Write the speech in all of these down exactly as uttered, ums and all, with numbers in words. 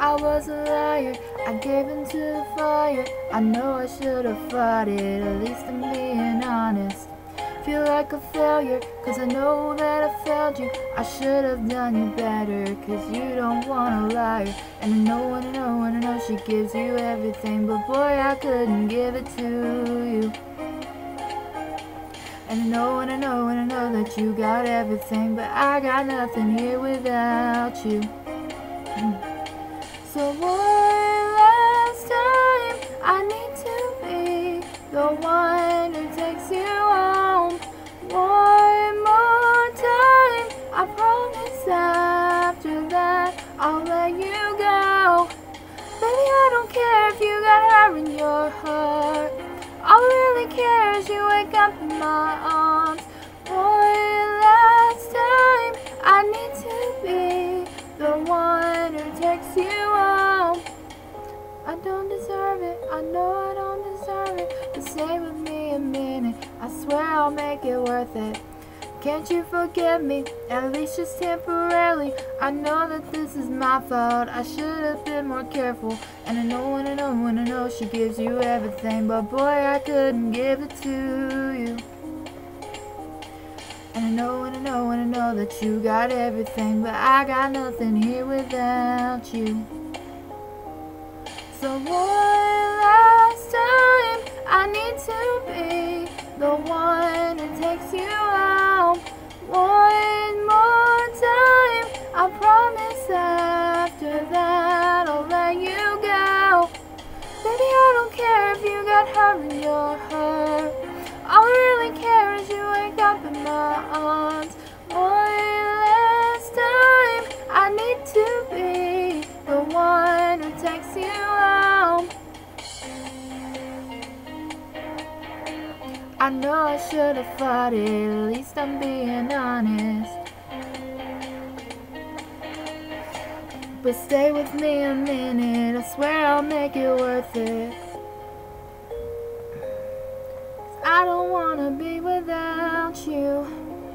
I was a liar, I gave into the fire. I know I should have fought it, at least I'm being honest. Feel like a failure, cause I know that I failed you. I should have done you better, cause you don't want a liar. And I know, and I know, and I know she gives you everything, but boy, I couldn't give it to you. And I know, and I know, and I know that you got everything, but I got nothing here without you. So one last time, I need to be the one who takes you home. One more time, I promise after that I'll let you go. Baby, I don't care if you got her in your heart. All I really care is you wake up in my arms. One last time, I need to be the one who takes you home. I don't deserve it, I know I don't deserve it, but stay with me a minute, I swear I'll make it worth it. Can't you forgive me, at least just temporarily? I know that this is my fault, I should have been more careful. And I know, and I know, and I know she gives you everything, but boy, I couldn't give it to you. And I know, and I know, and I know that you got everything, but I got nothing here without you. So one last time, I need to be the one who takes you home. One more time, I promise after that I'll let you go. Baby, I don't care if you got her in your heart. All I really care is you wake up in my arms. One last time, I need to be the one who takes you home. I know I should have fought it, at least I'm being honest. But stay with me a minute, I swear I'll make it worth it. I don't wanna be without you.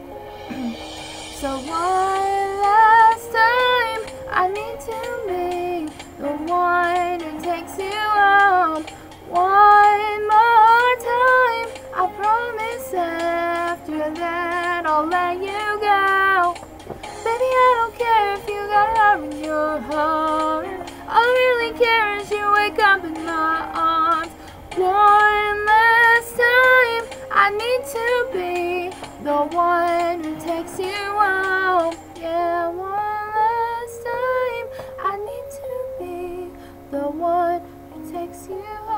So one last time, I need to be the one who takes you home. One more time, I promise after that I'll let you go. Baby, I don't care if you got her in your heart. All I really care is you wake up in my arms. One last time, I need to be the one who takes you home. Yeah, one last time, I need to be the one who takes you home.